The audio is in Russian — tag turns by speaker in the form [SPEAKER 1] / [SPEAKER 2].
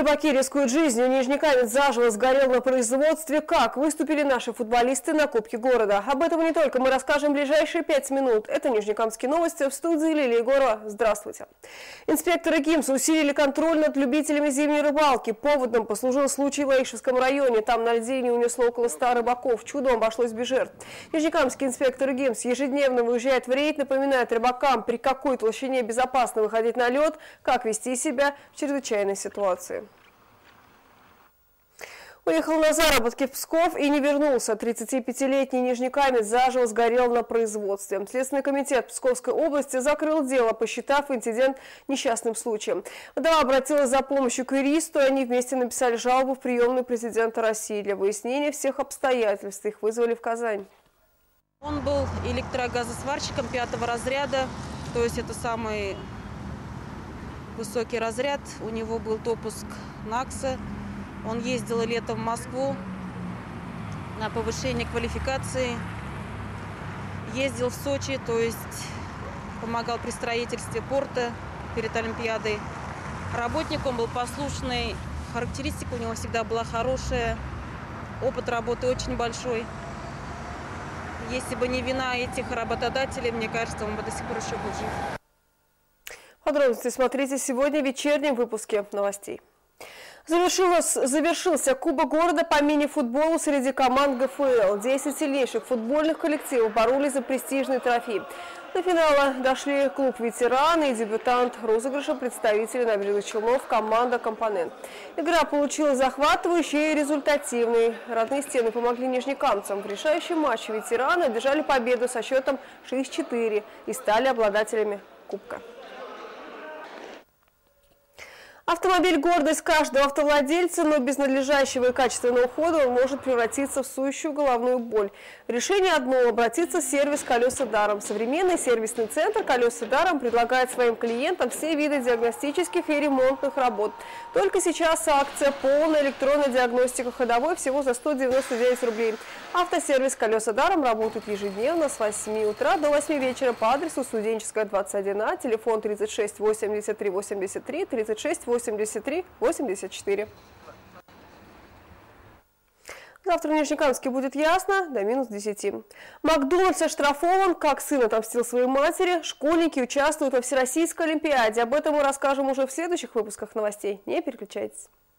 [SPEAKER 1] Рыбаки рискуют жизнью. Нижнекамец заживо сгорел на производстве. Как выступили наши футболисты на Кубке города? Об этом не только мы расскажем в ближайшие 5 минут. Это Нижнекамские новости, в студии Лилия Егорова. Здравствуйте. Инспекторы ГИМС усилили контроль над любителями зимней рыбалки. Поводом послужил случай в Лаишевском районе. Там на льдине унесло около 100 рыбаков. Чудом обошлось без жертв. Нижнекамские инспекторы ГИМС ежедневно выезжают в рейд, напоминают рыбакам, при какой толщине безопасно выходить на лед, как вести себя в чрезвычайной ситуации. Уехал на заработки в Псков и не вернулся. 35-летний нижнекамец заживо сгорел на производстве. Следственный комитет Псковской области закрыл дело, посчитав инцидент несчастным случаем. Вдова обратилась за помощью к юристу, и они вместе написали жалобу в приемную президента России. Для выяснения всех обстоятельств их вызвали в Казань.
[SPEAKER 2] Он был электрогазосварщиком 5-го разряда, то есть это самый высокий разряд. У него был допуск НАКСа. Он ездил летом в Москву на повышение квалификации. Ездил в Сочи, то есть помогал при строительстве порта перед Олимпиадой. Работник он был послушный, характеристика у него всегда была хорошая, опыт работы очень большой. Если бы не вина этих работодателей, мне кажется, он бы до сих пор еще был жив.
[SPEAKER 1] Подробности смотрите сегодня в вечернем выпуске новостей. Завершился Кубок города по мини-футболу среди команд ГФЛ. 10 сильнейших футбольных коллективов боролись за престижный трофей. До финала дошли клуб «Ветераны» и дебютант розыгрыша представители Набережных Челнов команда «Компонент». Игра получилась захватывающей и результативной. Родные стены помогли нижнекамцам. В решающем матче «Ветераны» одержали победу со счетом 6-4 и стали обладателями кубка. Автомобиль – гордость каждого автовладельца, но без надлежащего и качественного ухода он может превратиться в сующую головную боль. Решение одно – обратиться в сервис «Колеса даром». Современный сервисный центр «Колеса даром» предлагает своим клиентам все виды диагностических и ремонтных работ. Только сейчас акция «Полная электронная диагностика ходовой» всего за 199 рублей. Автосервис «Колеса даром» работает ежедневно с 8 утра до 8 вечера по адресу Студенческая, 21А, телефон 36 83 83 36 83 84. Завтра в Нижнекамске будет ясно, до минус 10. Макдональдс оштрафован, как сын отомстил своей матери. Школьники участвуют во Всероссийской олимпиаде. Об этом мы расскажем уже в следующих выпусках новостей. Не переключайтесь.